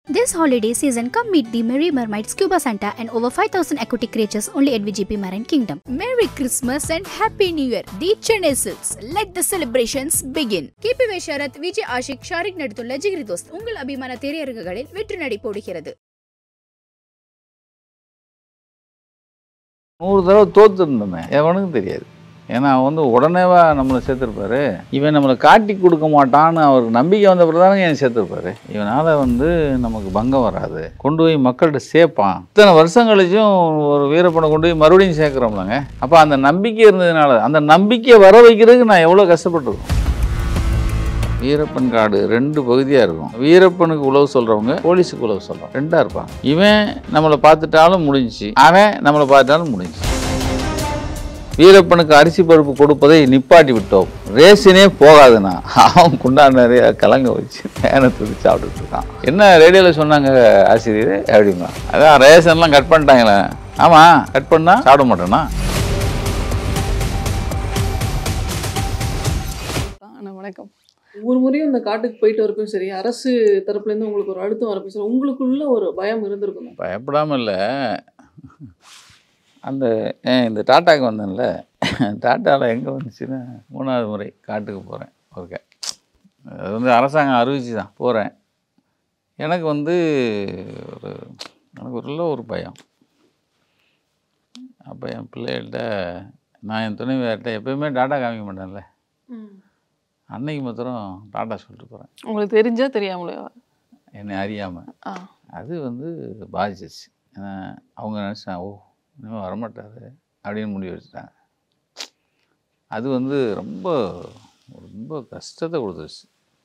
This holiday season, come meet the Merry Mermaid Scuba Santa and over 5,000 aquatic creatures only at VGP Marine Kingdom. Merry Christmas and Happy New Year! The Chennai Silks. Let the celebrations begin. KP Vaisharath, VJ Ashik, Sharik நடுத்துள்ள ஜிகிரி Dost உங்கள் அபிமான திரையரங்குகளில் வெற்றி நடை போடுகிறது. 100 தடவை தோத்துருந்தோமே எவனுக்கும் தெரியாது. ஏன்னா வந்து உடனேவா நம்மளை சேர்த்துருப்பாரு. இவன் நம்மளை காட்டி கொடுக்க மாட்டான்னு அவருக்கு நம்பிக்கை வந்த பிறதானங்க என் சேர்த்துருப்பாரு. இவனால் வந்து நமக்கு பங்கம் வராது, கொண்டு போய் மக்கள்கிட்ட சேர்ப்பான். இத்தனை வருஷம் கழிச்சும் ஒரு வீரப்பனை கொண்டு போய் மறுபடியும் சேர்க்குறோம்லங்க. அப்போ அந்த நம்பிக்கை இருந்ததுனால அந்த நம்பிக்கையை வர வைக்கிறதுக்கு நான் எவ்வளோ கஷ்டப்பட்டுருக்கோம். வீரப்பன் காடு 2 பகுதியாக இருக்கும். வீரப்பனுக்கு உழவு சொல்கிறவங்க, போலீஸுக்கு உழவு சொல்கிறோம், 2ஆக இருப்பாங்க. இவன் நம்மளை பார்த்துட்டாலும் முடிஞ்சிச்சு, அவன் நம்மளை பார்த்துட்டாலும் முடிஞ்சிச்சு. வீரப்பனுக்கு அரிசி பருப்பு கொடுப்பதை நிப்பாட்டி விட்டோம், ரேஷனே போகாதுன்னா அவன் குண்டான நிறைய கலங்க வச்சு தேனத்தை சாப்பிட்டுட்டு இருக்கான். என்ன ரேடியோவில் சொன்னாங்க ஆசிரியர் அப்படிங்களா? அதான் ரேஷன்லாம் கட் பண்ணிட்டாங்களே. ஆமாம், கட் பண்ணால் சாப்பிட மாட்டேன்னா. வணக்கம். ஒவ்வொரு முறையும் இந்த காட்டுக்கு போயிட்டு வரப்பையும் சரி, அரசு தரப்புலேருந்து உங்களுக்கு ஒரு அழுத்தம் வரப்போ சரி, உங்களுக்குள்ள ஒரு பயம் இருந்திருக்கும்? பயப்படாமல் இல்லை. அந்த இந்த டாட்டாவுக்கு வந்தேன்ல, டாட்டாவில் எங்கே வந்துச்சுன்னா 3வது முறை காட்டுக்கு போகிறேன். ஓகே, அது வந்து அரசாங்கம் அறிவிச்சு தான் போகிறேன். எனக்கு வந்து எனக்கு ஒரு பயம். அப்போ என் பிள்ளைகள்கிட்ட நான் என் துணைவியார்கிட்ட எப்போயுமே டாட்டா காமிக்க மாட்டேன்ல, அன்னைக்கு மாத்திரம் டாட்டா சொல்லிட்டு போகிறேன். உங்களுக்கு தெரிஞ்சா தெரியாமலே? என்னை அறியாமல். அது வந்து பாதிச்சிச்சு. ஏன்னா அவங்க நினச்சாங்க, ஓ இனிமேல் வரமாட்டாரு அப்படின்னு முடிவு வச்சுட்டாங்க. அது வந்து ரொம்ப ரொம்ப கஷ்டத்தை கொடுத்துருச்சு.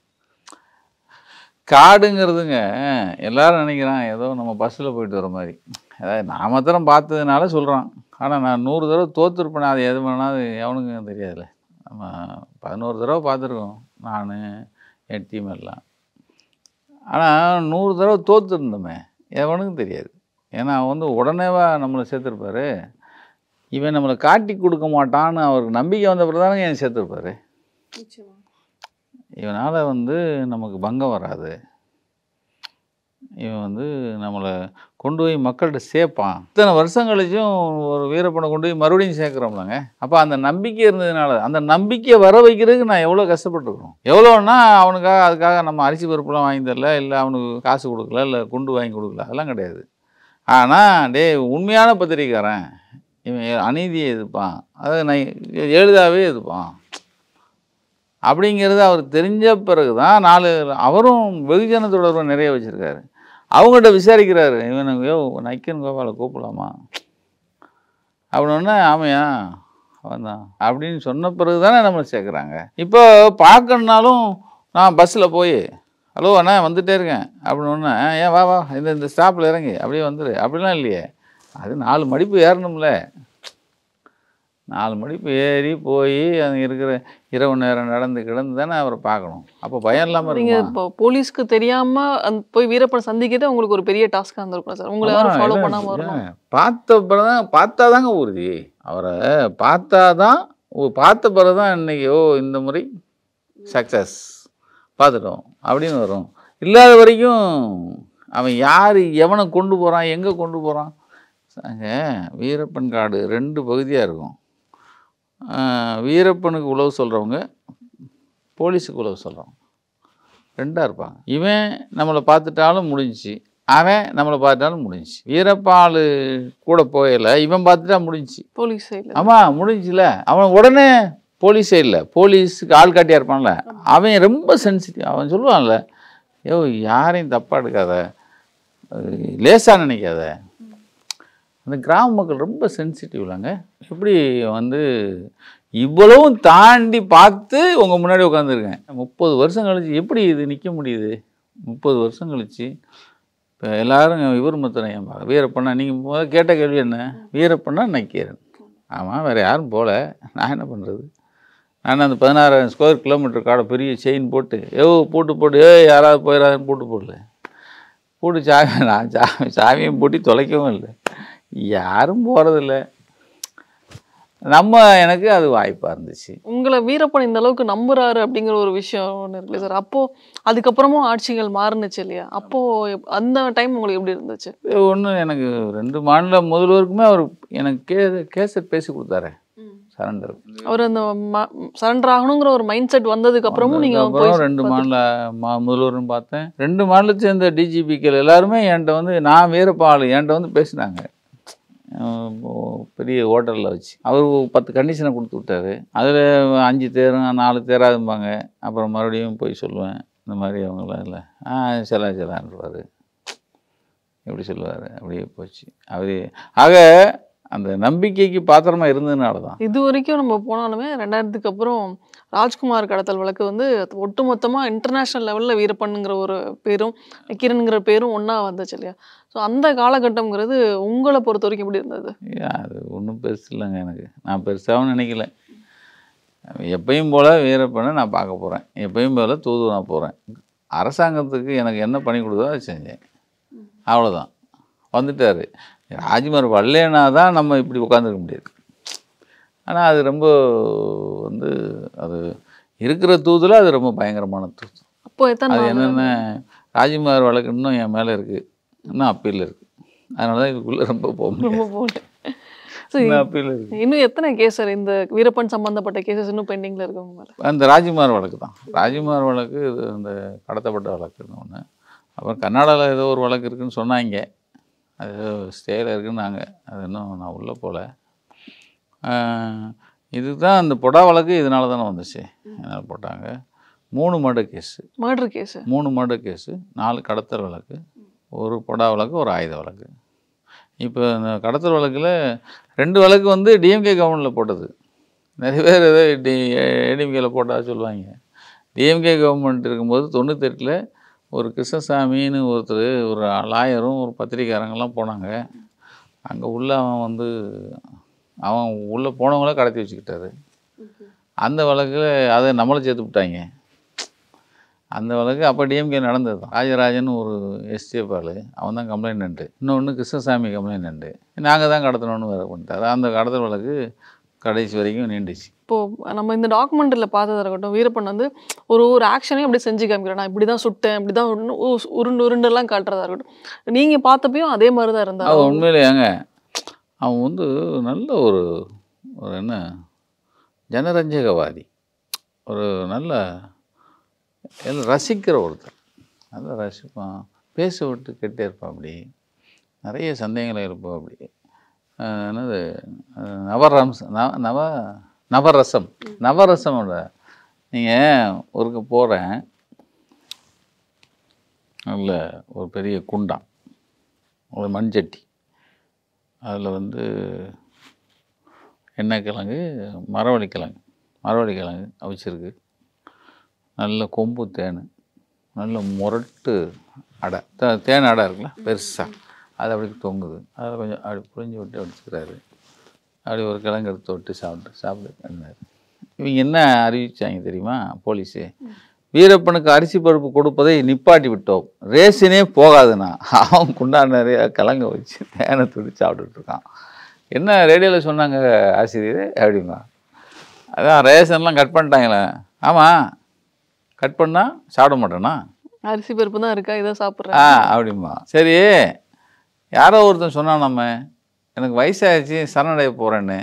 காடுங்கிறதுங்க எல்லோரும் நினைக்கிறான் ஏதோ நம்ம பஸ்ஸில் போயிட்டு வர மாதிரி. அதாவது நான் மாத்திரம் பார்த்ததுனால சொல்கிறான். ஆனால் நான் 100 தடவை தோற்றுருப்பேன். அது எது பண்ணாது எவனுக்கு தெரியாதுல்ல. நம்ம 11 தடவை பார்த்துருக்கோம், நான் என் டீம் எல்லாம். ஆனால் 100 தடவை தோற்றுருந்தோமே எவனுக்கும் தெரியாது. ஏன்னா வந்து உடனேவா நம்மளை சேர்த்துருப்பாரு. இவன் நம்மளை காட்டி கொடுக்க மாட்டான்னு அவருக்கு நம்பிக்கை வந்த பிறதானங்க என் சேர்த்துருப்பாரு. இவனால் வந்து நமக்கு பங்கம் வராது, இவன் வந்து நம்மளை கொண்டு போய் மக்கள்கிட்ட சேர்ப்பான். இத்தனை வருஷம் கழிச்சும் ஒரு வீரப்பனை கொண்டு போய் மறுபடியும் சேர்க்குறோம்லங்க. அப்போ அந்த நம்பிக்கை இருந்ததுனால அந்த நம்பிக்கையை வர வைக்கிறதுக்கு நான் எவ்வளோ கஷ்டப்பட்டுருக்கோம். எவ்வளோன்னா அவனுக்காக அதுக்காக நம்ம அரிசி பருப்புலாம் வாங்கி தரல, இல்லை அவனுக்கு காசு கொடுக்கல, இல்லை குண்டு வாங்கி கொடுக்கல, அதெல்லாம் கிடையாது. ஆனால் உண்மையான பத்திரிக்கைக்காரன் இவன் அநீதியை எதிர்ப்பான், அதை நான் எழுதாவே எதிர்ப்பான் அப்படிங்கிறது அவருக்கு தெரிஞ்ச பிறகு தான் அவரும் வெகுஜன தொடர்பை நிறைய வச்சுருக்காரு. அவங்ககிட்ட விசாரிக்கிறாரு, இவனுக்கு நக்கீரன் கோபாலை கூப்பிடலாமா அப்படின்னா, ஆமையா அவன் தான் அப்படின்னு சொன்ன பிறகு தானே நம்மளை சேர்க்குறாங்க. இப்போ பார்க்கணுன்னாலும் நான் பஸ்ஸில் போய் ஹலோ அண்ணா வந்துகிட்டே இருக்கேன் அப்படின்னா, ஏன் வா இந்த ஸ்டாப்பில் இறங்கி அப்படியே வந்துடு அப்படிலாம் இல்லையே. அது 4 மடிப்பு ஏறணும்ல. 4 மடிப்பு ஏறி போய் அங்கே இருக்கிற இரவு நேரம் நடந்து கிடந்து தானே அவரை பார்க்கணும். அப்போ பயம் இல்லாமல் இருக்கு. இப்போ போலீஸ்க்கு தெரியாமல் போய் வீரப்பனை சந்திக்கிறதே உங்களுக்கு ஒரு பெரிய டாஸ்க்காக இருந்திருக்கும் சார். உங்களை யாரும் ஃபாலோ பண்ணாமல் வரணும். பார்த்தா தாங்க உறுதி. அவரை பார்த்த பிறகு தான் இன்னைக்கு இந்த முறை சக்ஸஸ் பார்த்துட்டோம் அப்படின்னு வரும். இல்லாத வரைக்கும் அவன் யார் எவனை கொண்டு போகிறான், எங்கே கொண்டு போகிறான். அங்கே வீரப்பன் காடு 2 பகுதியாக இருக்கும். வீரப்பனுக்கு உழவு சொல்கிறவங்க, போலீஸுக்கு உழவு சொல்கிறவங்க, 2ஆக இருப்பாங்க. இவன் நம்மளை பார்த்துட்டாலும் முடிஞ்சிச்சு, அவன் நம்மளை பார்த்துட்டாலும் முடிஞ்சிச்சு. வீரப்பால் கூட போயலை, இவன் பார்த்துட்டா முடிஞ்சிச்சு. போலீஸ் சைடில் ஆமாம் முடிஞ்சிச்சுல. அவன் உடனே போலீஸ் சைடில் போலீஸுக்கு ஆள் காட்டியாக இருப்பான்ல, அவன் ரொம்ப சென்சிட்டிவ். அவன் சொல்லுவான்ல, யாரையும் தப்பாக எடுக்காத, லேசாக நினைக்காத. அந்த கிராம மக்கள் ரொம்ப சென்சிட்டிவ் இல்லைங்க. எப்படி வந்து இவ்வளவும் தாண்டி பார்த்து உங்கள் முன்னாடி உட்காந்துருக்கேன். 30 வருஷம் கழிச்சு எப்படி இது நிற்க முடியுது? 30 வருஷம் கழிச்சு இப்போ எல்லோரும் இவர் மொத்தம் ஏன் வீரப்பண்ணா, நீங்கள் முதல்ல கேட்ட கேள்வி என்ன? வீரப்பண்ணா நக்கீரன். ஆமாம், வேறு யாரும் போகல, நான் என்ன பண்ணுறது? நான் அந்த 16,000 ஸ்கொயர் கிலோமீட்டர் காடை பெரிய செயின் போட்டு போட்டு யாராவது போயிடாதுன்னு போடல. நான் சாமியும் போட்டு தொலைக்கவும் இல்லை, யாரும் போகிறதில்ல. எனக்கு அது வாய்ப்பாக இருந்துச்சு. உங்களை வீரப்பன் இந்த அளவுக்கு நம்புறாரு அப்படிங்கிற ஒரு விஷயம் ஒன்று இருக்குல்ல சார். அப்போ அதுக்கப்புறமும் ஆட்சிகள் மாறுனுச்சு இல்லையா? அப்போ அந்த டைம் உங்களுக்கு எப்படி இருந்துச்சு? ஒன்று எனக்கு 2 மாநில முதல்வருக்குமே அவர் எனக்கு கேசட் பேசி கொடுத்தாரு சரண்டர். அவர் அந்த சரண்டர் ஆகணுங்கிற ஒரு மைண்ட் செட் வந்ததுக்கு அப்புறமும் நீங்க அப்புறம் 2 மாநில முதல்வர்னு பார்த்தேன். 2 மாநிலத்தை சேர்ந்த டிஜிபிக்கள் எல்லாருமே என்கிட்ட வந்து நான் வீரப்பா ஆளு என்கிட்ட வந்து பேசினாங்க. பெரிய ஹோட்டலில் வச்சு அவர் 10 கண்டிஷனை கொடுத்து விட்டாரு. அதில் 5 தேரும் 4 தேராதும்பாங்க. அப்புறம் மறுபடியும் போய் சொல்லுவேன் இந்த மாதிரி அவங்களாம் இல்லை செலான்றுவார், எப்படி சொல்லுவார், அப்படியே போச்சு அவர். ஆக அந்த நம்பிக்கைக்கு பாத்திரமா இருந்ததுனால தான் இது வரைக்கும் நம்ம போனாலுமே 2000க்கு அப்புறம் ராஜ்குமார் கடத்தல் வழக்கு வந்து ஒட்டுமொத்தமாக இன்டர்நேஷ்னல் லெவலில் வீரப்பண்ணுங்கிற ஒரு பேரும் நக்கீரனுங்கிற பேரும் ஒன்றா வந்துச்சு இல்லையா? ஸோ அந்த காலகட்டம்ங்கிறது உங்களை பொறுத்த வரைக்கும் எப்படி இருந்தது? அது ஒன்றும் பெருசு இல்லைங்க. எனக்கு நான் பெருசாகவும் நினைக்கல. எப்பயும் போல் வீரப்பண்ணை நான் பார்க்க போகிறேன், எப்பயும் போல் தூதுவனாக போகிறேன். அரசாங்கத்துக்கு எனக்கு என்ன பண்ணி கொடுத்தோ அதை செஞ்சேன், அவ்வளோதான். வந்துட்டார். ராஜ்குமார் வரலனா தான் நம்ம இப்படி உட்காந்துருக்க முடியாது. ஆனால் அது ரொம்ப வந்து அது இருக்கிற தூதில் அது ரொம்ப பயங்கரமான தூது. அப்போ அது என்னென்ன ராஜ்குமார் வழக்கு இன்னும் என் மேலே இருக்குது, இன்னும் அப்பீல் இருக்குது. அதனால தான் இதுக்குள்ளே ரொம்ப போகல. அப்பீல் இருக்குது. இன்னும் எத்தனை கேஸ் சார் இந்த வீரப்பன் சம்மந்தப்பட்ட கேசஸ் இன்னும் பெண்டிங்கில் இருக்கவங்க மேலே? அந்த ராஜ்குமார் வழக்கு தான். ராஜ்குமார் வழக்கு இது இந்த கடத்தப்பட்ட வழக்குன்னு ஒன்று. அப்புறம் கர்நாடகாவில் ஏதோ ஒரு வழக்கு இருக்குதுன்னு சொன்னாங்க, அது ஸ்டேயில் இருக்குன்னாங்க. அது இன்னும் நான் உள்ளே போகல. இதுதான் அந்த பொடா வழக்கு இதனால தானே வந்துச்சு, அதனால் போட்டாங்க. 3 மர்டர் கேஸு, 3 மர்டர் கேஸு, 4 கடத்தல் வழக்கு, 1 பொடா வழக்கு, 1 ஆயுத வழக்கு. இப்போ இந்த கடத்தல் வழக்கில் 2 வழக்கு வந்து டிஎம்கே கவர்மெண்ட்டில் போட்டது. நிறைய பேர் ஏதோ ஏடிஎம்கேல போட்டால் சொல்லுவாங்க. டிஎம்கே கவர்மெண்ட் இருக்கும்போது 98ல் ஒரு கிருஷ்ணசாமின்னு ஒருத்தர், ஒரு லாயரும் ஒரு பத்திரிக்காரங்கெல்லாம் போனாங்க. அங்கே உள்ள அவன் உள்ளே போனவங்கள கடத்தி வச்சுக்கிட்டாரு. அந்த வழக்கில் அதை நம்மளை சேர்த்து விட்டாங்க. அந்த வழக்கு அப்போ டிஎம்கே நடந்தது தான். ராஜராஜன் ஒரு எஸ்டிஎஃப் ஆள், அவன் தான் கம்ப்ளைண்ட். இன்னொன்று கிருஷ்ணசாமி கம்ப்ளைண்ட். நாங்கள் தான் கடத்தணும்னு வேறு பண்ணிட்டாரு. அந்த கடத்தல் வழக்கு கடைசி வரைக்கும் நீண்டுச்சு. இப்போது நம்ம இந்த டாக்குமெண்ட்டில் பார்த்ததாக இருக்கட்டும், வீரப்பன் வந்து ஒரு ஆக்ஷனையும் அப்படி செஞ்சு காமிக்கிறேன், நான் இப்படி தான் சுட்டேன், இப்படி தான் உருண்டெல்லாம் காட்டுறதா இருக்கட்டும். நீங்கள் பார்த்தப்பையும் அதே மாதிரி தான் இருந்தார். அவன் உண்மையிலேங்க அவன் வந்து நல்ல ஒரு என்ன ஜனரஞ்சகவாதி, ஒரு நல்ல ரசிக்கிற ஒருத்தர், நல்லா ரசிப்பான், பேச விட்டு கேட்டே இருப்பான். அப்படி நிறைய சந்தேகங்கள் இருப்போம். அப்படி என்னது நவரசமோட நீங்கள் ஒருக்க போகிறேன், நல்ல ஒரு பெரிய குண்டான், ஒரு மண்சட்டி, அதில் வந்து எண்ணெய் கிழங்கு, மரவள்ளி கிழங்கு அவிச்சிருக்கு, நல்ல கொம்பு தேன், நல்ல முரட்டு அடை, தேன் அடை இருக்குல்ல பெருசாக, அது அப்படி தொங்குது. அதில் கொஞ்சம் அப்படி புழிஞ்சு விட்டு அடிச்சுக்கிறாரு. அப்படி ஒரு கிழங்கு எடுத்து தொட்டு சாப்பிட்டு இவங்க என்ன அறிவிச்சாங்க தெரியுமா போலீஸு? வீரப்பனுக்கு அரிசி பருப்பு கொடுப்பதை நிப்பாட்டி விட்டோம், ரேஷனே போகாதுண்ணா. அவன் குண்டான் நிறைய கிழங்க வச்சு தேனை துடி சாப்பிட்டுட்ருக்கான். என்ன ரேடியோவில் சொன்னாங்க ஆசிரியர் அப்படிமா? அதான் ரேஷன்லாம் கட் பண்ணிட்டாங்களே. ஆமாம், கட் பண்ணால் சாப்பிட மாட்டேன்னா, அரிசி பருப்பு தான் இருக்கா, இதை சாப்பிட்றேன் அப்படிமா. சரி, யாரோ ஒருத்தன் சொன்னான், நம்ம எனக்கு வயசாகிடுச்சு சரணடைய போகிறேன்னு.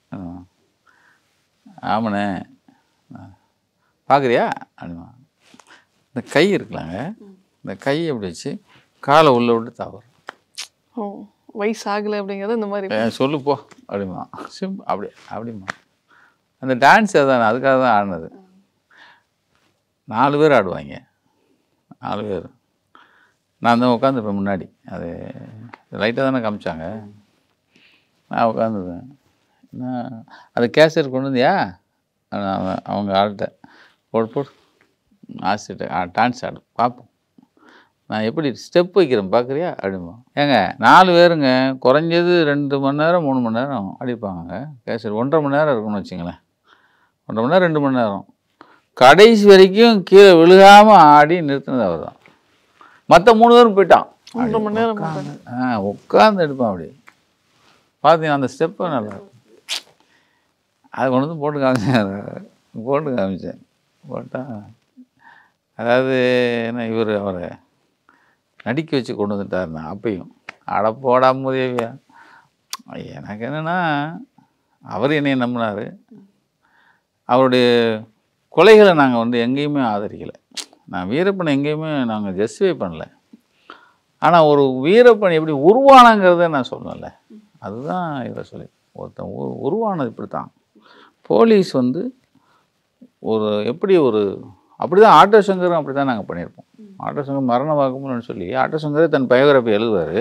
ஆமாண்ணே, பார்க்குறியா அப்படிமா. இந்த கை இருக்கலாங்க, இந்த கையை எப்படி வச்சு காலை உள்ளே விட்டு தாவறோம். வயசாகலை அப்படிங்கிறது இந்த மாதிரி சொல்லுப்போ அப்படிமா. அப்படிமா. அந்த டான்ஸ் அதானே, அதுக்காக தான் ஆடினது. 4 பேர் ஆடுவாங்க, 4 பேர். நான் தான் உட்காந்துருப்பேன் முன்னாடி. அது லைட்டாக தானே காமிச்சாங்க, நான் உட்காந்துருவேன். நான் அது கேசட் கொண்டு வந்தியா அவங்க ஆள்கிட்ட போட்டு ஆசிட்ட டான்ஸ் ஆடு பார்ப்போம், நான் எப்படி ஸ்டெப் வைக்கிறேன் பார்க்குறியா அப்படிமா. ஏங்க 4 பேருங்க, குறைஞ்சது 2 மணி நேரம் 3 மணி நேரம் அடிப்பாங்க கேசட். 1.5 மணி நேரம் இருக்குன்னு வச்சுங்களேன், 1.5 மணி நேரம் 2 மணி நேரம். கடைசி வரைக்கும் கீழே விழுகாமல் ஆடி நிறுத்தினது அவர் தான். மற்ற 3 பேரும் போயிட்டான். 1.5 மணி நேரம் உட்காந்து எடுப்பான். அப்படி பார்த்தீங்கன்னா அந்த ஸ்டெப்பு நல்லா இருக்கும். அது கொண்டு வந்து போட்டு காமிச்சேன் போட்டால் அதாவது என்ன இவர் அவரை நடிக்க வச்சு கொண்டு வந்துட்டாருண்ணா அப்பையும் அட போடாம உதவியா. எனக்கு என்னென்னா அவர் என்னை நம்பினார். அவருடைய கொலைகளை நாங்கள் வந்து எங்கேயுமே ஆதரிக்கலை. நான் வீரப்பனை எங்கேயுமே நாங்கள் ஜஸ்டிஃபை பண்ணல. ஆனால் ஒரு வீரப்பன் எப்படி உருவானங்கிறத நான் சொல்லலை. அதுதான் இதை சொல்லி ஒருத்தன் உருவானது இப்படி தான். போலீஸ் வந்து ஒரு எப்படி ஒரு அப்படி தான் ஆட்டோ சங்கரும் அப்படி தான் நாங்கள் பண்ணியிருப்போம். ஆட்டோ சங்கர் மரண வாக்குமூலம்னு சொல்லி ஆட்டோ சங்கரே தன் பயோகிராஃபி எழுதுவார்.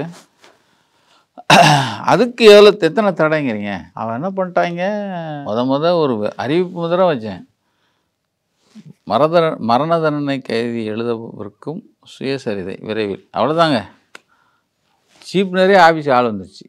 அதுக்கு எத்தனை தடைங்கிறீங்க? அவன் என்ன பண்ணிட்டாங்க, ஒரு அறிவிப்பு முதல்ல வச்சேன். மரண தண்டனை கைதி எழுதவிருக்கும் சுயசரிதை விரைவில். அவ்வளோதாங்க. சீப் நிறைய ஆஃபீஸ் ஆள் வந்துருச்சு.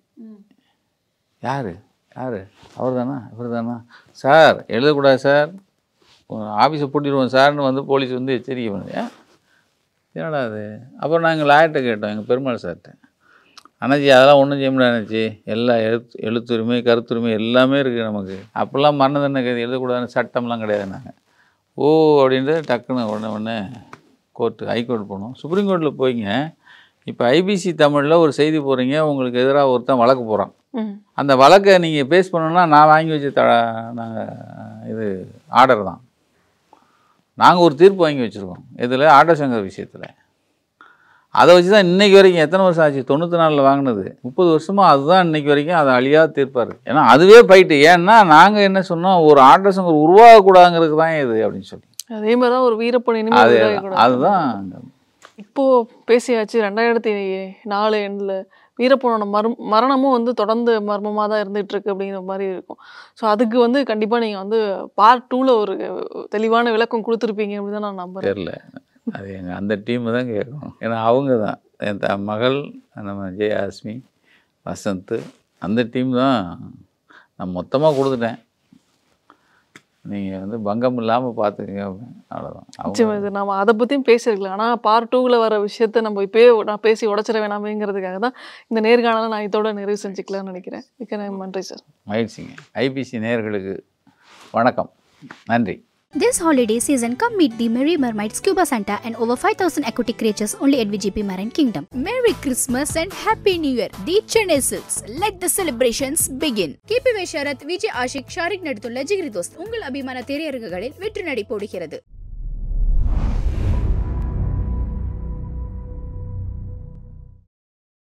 யார் அவர் தானா சார், எழுதக்கூடாது சார், ஆஃபீஸை பூட்டிடுவோம் சார்னு வந்து போலீஸ் வந்து எச்சரிக்கை பண்ணுது. என்னடா அது? அப்புறம் நாங்கள் லாயர்கிட்ட கேட்டோம், எங்கள் பெருமாள் சார்கிட்ட. அண்ணாச்சி அதெல்லாம் ஒன்றும் செய்ய முடியாது அண்ணாச்சி, எல்லா எழுத்துரிமை கருத்துரிமை எல்லாமே இருக்குது நமக்கு. அப்போல்லாம் மரண தண்டனை கைதி எழுதக்கூடாதுன்னு சட்டம்லாம் கிடையாது. நாங்கள் ஓ அப்படின்ட்டு டக்குன்னு உடனே கோர்ட்டு ஹைகோர்ட் போனோம். சுப்ரீம் கோர்ட்டில் போய்ங்க. இப்போ ஐபிசி தமிழில் ஒரு செய்தி போகிறீங்க, உங்களுக்கு எதிராக ஒருத்தன் வழக்கு போகிறான். அந்த வழக்கை நீங்கள் பேஸ் பண்ணணுன்னா நான் வாங்கி வச்ச நாங்கள் இது ஆர்டர் தான். நாங்கள் ஒரு தீர்ப்பு வாங்கி வச்சுருக்கோம். இதில் ஆட்டோ சங்கர் விஷயத்தில். அதை வச்சு தான் இன்றைக்கி வரைக்கும் எத்தனை வருஷம் ஆச்சு? 94 வாங்கினது, 30 வருஷமாக அதுதான் இன்றைக்கி வரைக்கும் அது அழியாத தீர்ப்பாக இருக்குது. ஏன்னா அதுவே ஃபைட்டு. ஏன்னா நாங்கள் என்ன சொன்னோம், ஒரு ஆட்டோ சங்கர் உருவாகக்கூடாதுங்கிறது தான் இது அப்படின்னு சொல்லி. அதே மாதிரி தான் ஒரு வீரப்பன் அதுதான் இப்போது பேசியாச்சு. 2004 எண்டில் வீரப்பனோட மரணமும் வந்து தொடர்ந்து மர்மமாக தான் இருந்துகிட்ருக்கு அப்படிங்கிற மாதிரி இருக்கும். ஸோ அதுக்கு வந்து கண்டிப்பாக நீங்கள் வந்து பார்ட் 2ல் ஒரு தெளிவான விளக்கம் கொடுத்துருப்பீங்க அப்படின்னு தான் நான் நம்புறேன். தெரியல, அது எங்கள் அந்த டீமை தான் கேட்கணும். ஏன்னா அவங்க தான் என் மகள், நம்ம ஜெயாஸ்மி, வசந்த், அந்த டீம் தான் நான் மொத்தமாக கொடுத்துட்டேன். நீங்கள் வந்து பங்கம் இல்லாமல் பார்த்துக்கங்க. அவ்வளோதான். இது நம்ம அதை பற்றியும் பேசியிருக்கலாம். ஆனால் பார்ட் 2ல் வர விஷயத்தை நம்ம இப்போயே நான் பேசி உடச்சிட வேணாமேங்கிறதுக்காக தான் இந்த நேர்காணலை நான் இதோட நிறைவு செஞ்சுக்கலாம்னு நினைக்கிறேன். மிக்க நன்றி சார். மகிழ்ச்சிங்க. ஐபிசி நேயர்களுக்கு வணக்கம், நன்றி. This holiday season, come meet the Merry Mermaid Scuba Santa and over 5,000 aquatic creatures only at VGP Marine Kingdom. Merry Christmas and Happy New Year! The Chennai Silks. Let the celebrations begin. KP Sharat, VJ Ashik, Sharik நடித்துள்ள ஜிகிரி தோஸ்த் உங்கள் அபிமான திரையரங்குகளில் வெற்றி நடை போடுகிறது.